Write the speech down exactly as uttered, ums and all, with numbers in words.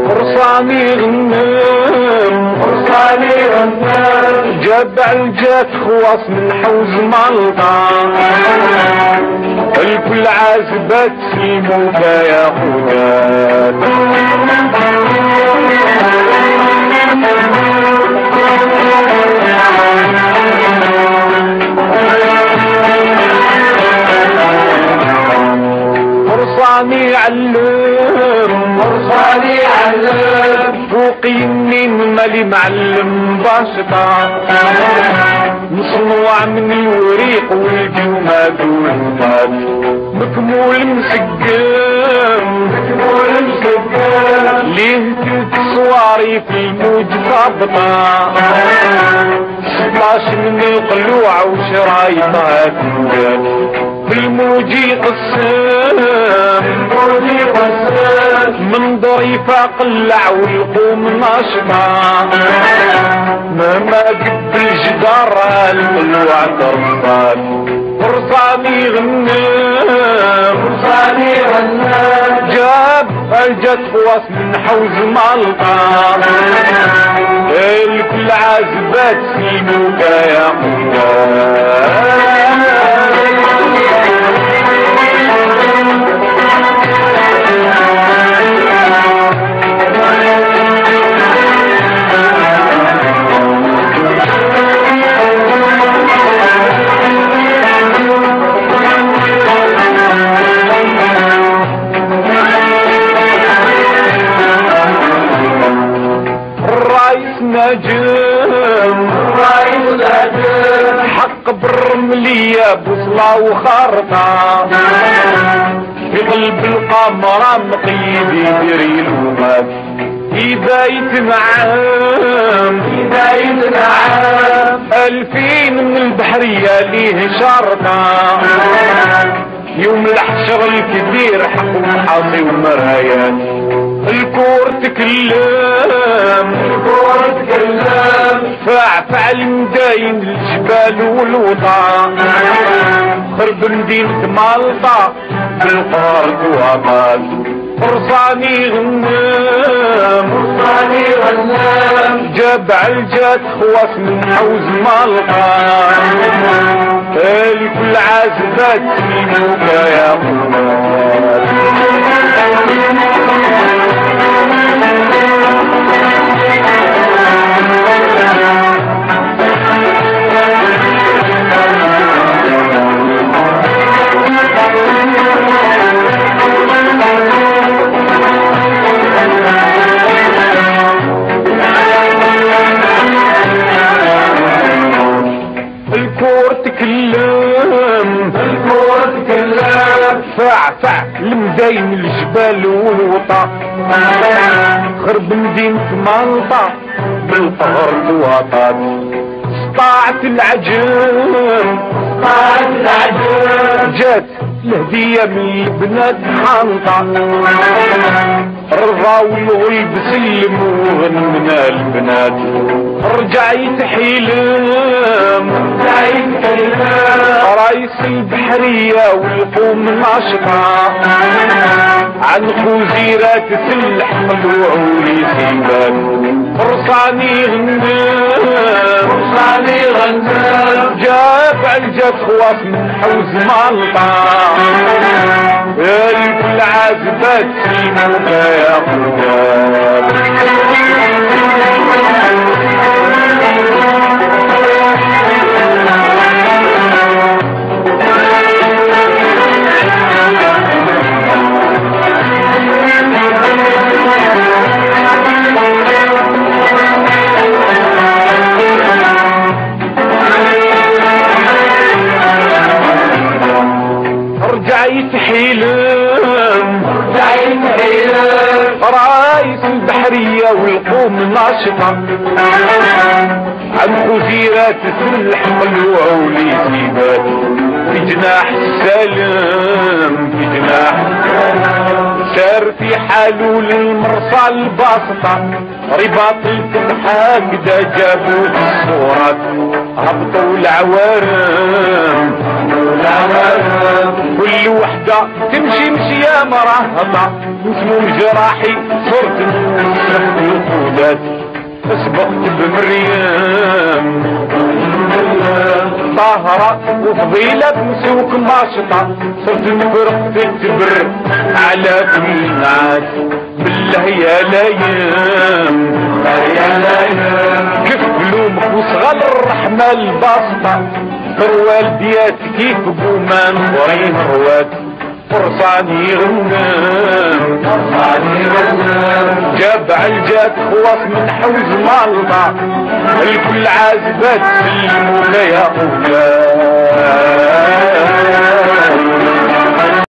فرصاني غنم فرصاني غنم جبع الجات خواص من حوز ملطة الكل عازبات سيموك يا خدات فرصاني علم فرصاني علم فوقي منين مالي معلم باشطة مصنوع من الوريق والجماد والمات مكمول مسقم مكمول مسقم ليه تلت صواري في الموج ضابطة ستاش من القلوع وشرايطها تنقل بالموج يقسم الموج يقسم من ضريفة قلع والقوم ناشطة مهما قد الجدار القلوع ترصاد فرصاني غنم فرصاني غنم جاب الجت خواص من حوز ملطة الكل عازبات سيموك يا خدات نجم الرئيس نجم حق بالرملية بوصلة وخرطة في قلب القمرة مقيد يدير الومات إذا يتنعم إذا يتنعم ألفين من البحرية ليه شرطة يوم الحشر الكبير حق وحاصي ومرايات الكور تكلم الكور تكلم فعفع المداين الجبال والوطا خرب مدينة مالطا بالقرد وامال فرصاني غنم فرصاني غنم جبع الجات خواص من حوز مالطا الكل عازبات سيموك يا خدات الكور تكلم الكور تكلم فعفع المداين الجبال والوطا خرب مدينة مالطا بالقرد وطات سطاعت العجم سطاعت العجم جات الهدية من البنات حنطة رضا والغلب سلم وغنمنا البنات رجع يتحيلم رجع يتحيلم رايس البحرية والقوم ناشطة عن خوزيرات سلح مطلوع وليسيبان فرصاني غنم فرصاني غنم جاب الجات خواص من حوز مالطا الكل عازبات سيموك يا خدات رجع يتحيلم رجع يتحيلم رايس البحرية والقوم ناشطة عن خزيرات سلح ملوع وليسيبات في جناح السلام في جناح سار في حاله للمرصى الباسطة رباط التمحاك دا جابوا الصورات هبطوا العوارم كل وحدة تمشي مشية مراهطة وسموم جراحي صرت نسرح الخودات سبقت بمريم طاهرة وفضيلة بمسوك ماشطة صرت نفرق تتبر على كل ناس بالله يا لايم يا لايم كيف بلومك وصغال الرحمة الباسطة والديات كيف قومان ورين رواد فرصاني غنام فرصاني غنام جاب الجات خواص من حوز مالطا الكل عازبات سلموا يا أولاد